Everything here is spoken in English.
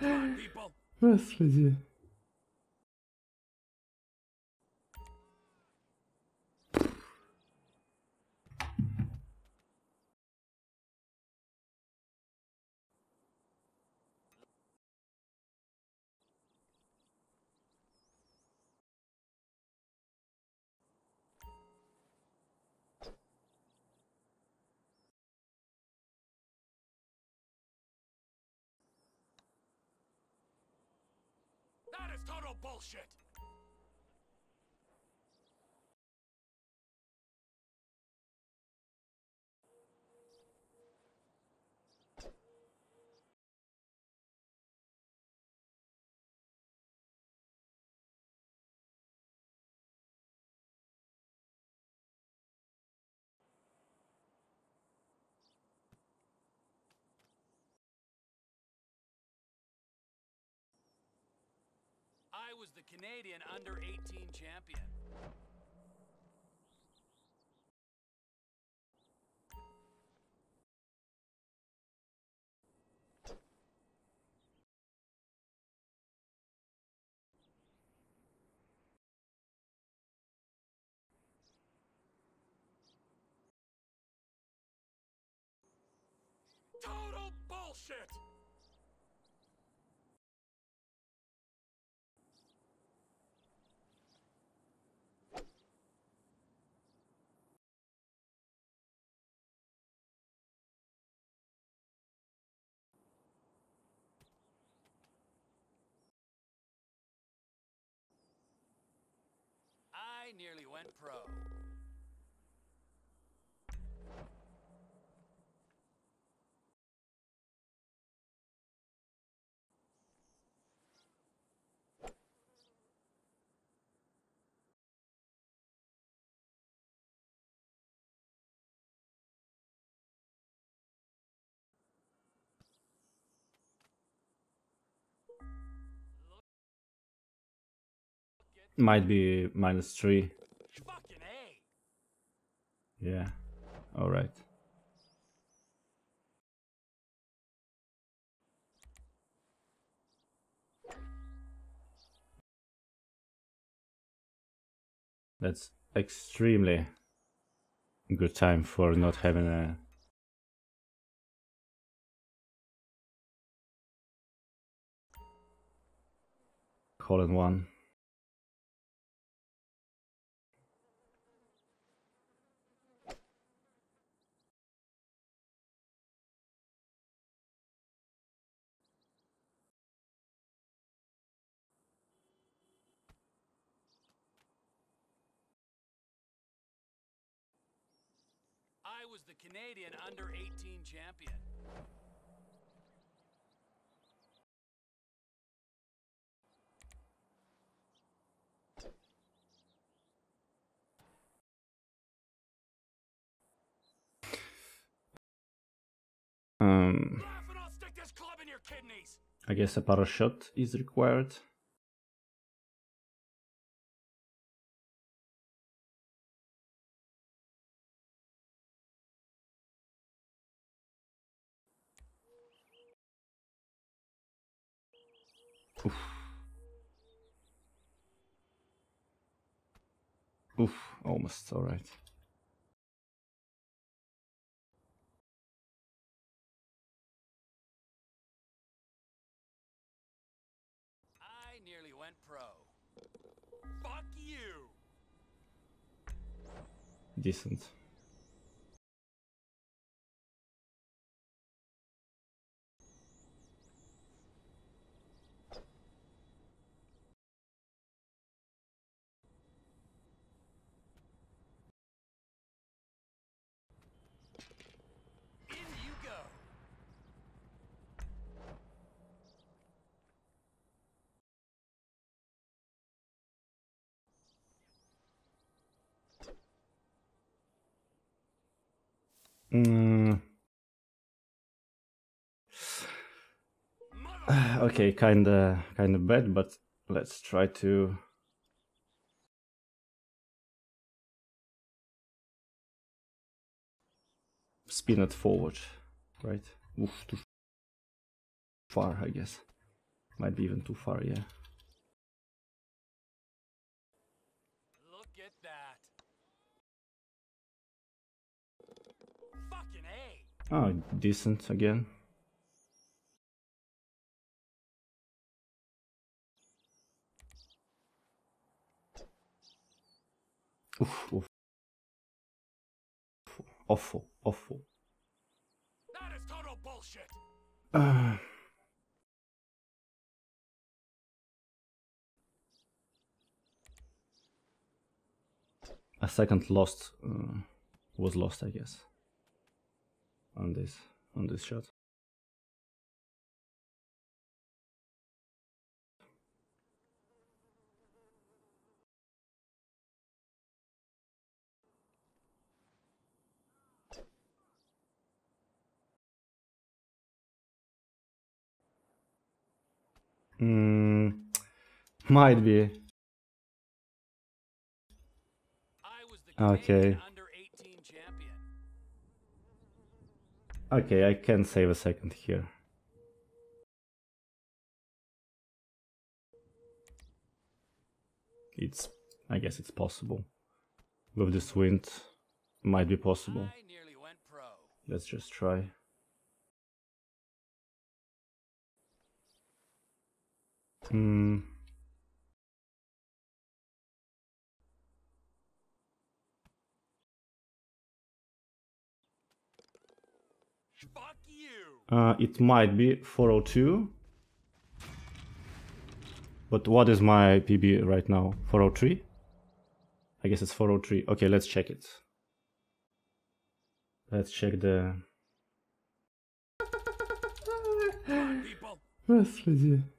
Господи. That is total bullshit. I was the Canadian under-18 champion. Total bullshit! I nearly went pro. Might be -3. Fucking A. Yeah. Alright. That's extremely good time for not having a hole-in-one. I was the Canadian under-18 champion. Laugh and I'll stick this club in your kidneys. I guess a power shot is required. Oof. Oof, almost alright. I nearly went pro. Fuck you. Decent. In you go. Okay, kinda bad, but let's try to spin it forward, right? Oof, too far, I guess. Might be even too far, yeah. Look at that. Fucking A. Oh, decent again. Oof, oof. Awful, awful. That is total bullshit. A second lost was lost, I guess, on this shot. Might be. I was the Canadian under 18 champion. Okay, I can save a second here. I guess it's possible. With this wind, might be possible. I nearly went pro. Let's just try. Fuck you. It might be 402. But what is my PB right now? 403? I guess it's 403. Okay, let's check it. Let's check the... Come on, people. Господи.